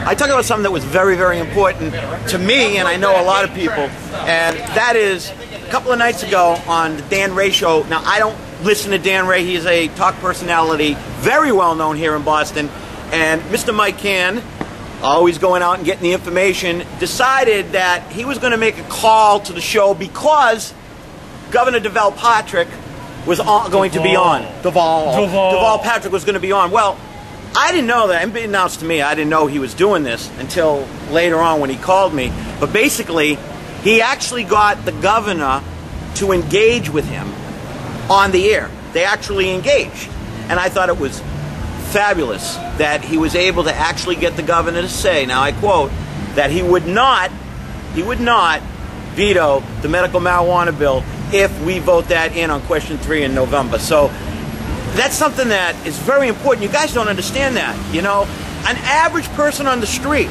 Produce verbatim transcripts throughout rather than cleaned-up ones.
I talked about something that was very, very important to me, and I know a lot of people, and that is a couple of nights ago on the Dan Ray Show. Now, I don't listen to Dan Ray. He's a talk personality, very well known here in Boston, and Mister Mike Cann, always going out and getting the information, decided that he was going to make a call to the show because Governor Deval Patrick was on, going to be on. Deval. Deval. Deval Patrick was going to be on. Well, I didn't know that. It announced to me. I didn't know he was doing this until later on when he called me. But basically, he actually got the governor to engage with him on the air. They actually engaged. And I thought it was fabulous that he was able to actually get the governor to say, now I quote, that he would not, he would not veto the medical marijuana bill if we vote that in on question three in November. So that's something that is very important. You guys don't understand that. You know, an average person on the street,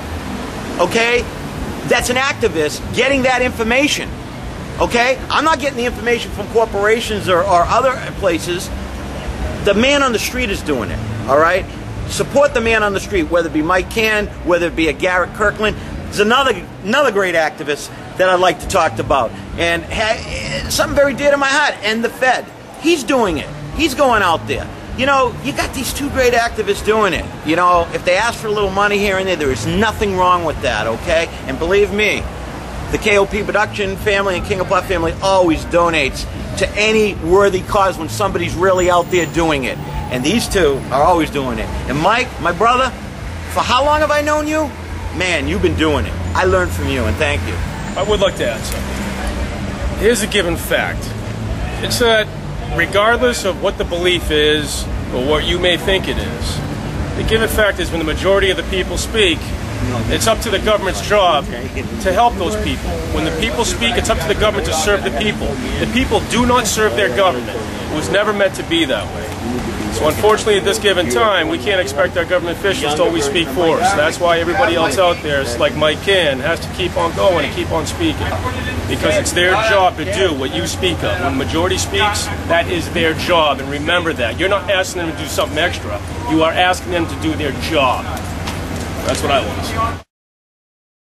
okay, that's an activist getting that information, okay? I'm not getting the information from corporations or, or other places. The man on the street is doing it, all right? Support the man on the street, whether it be Mike Cann, whether it be a Garrett Kirkland. There's another, another great activist that I'd like to talk about, and ha something very dear to my heart, and the Fed. He's doing it. He's going out there. You know, you got these two great activists doing it. You know, if they ask for a little money here and there, there is nothing wrong with that, okay? And believe me, the K O P Production family and King of Pop family always donates to any worthy cause when somebody's really out there doing it. And these two are always doing it. And Mike, my brother, for how long have I known you? Man, you've been doing it. I learned from you, and thank you. I would like to add something. Here's a given fact. It's that regardless of what the belief is or what you may think it is, the given fact is when the majority of the people speak, it's up to the government's job to help those people. When the people speak, it's up to the government to serve the people. The people do not serve their government. It was never meant to be that way. So unfortunately at this given time, we can't expect our government officials to always speak for us. That's why everybody else out there, like Mike Cann, has to keep on going and keep on speaking. Because it's their job to do what you speak of. When the majority speaks, that is their job. And remember that. You're not asking them to do something extra. You are asking them to do their job. That's what I want to say.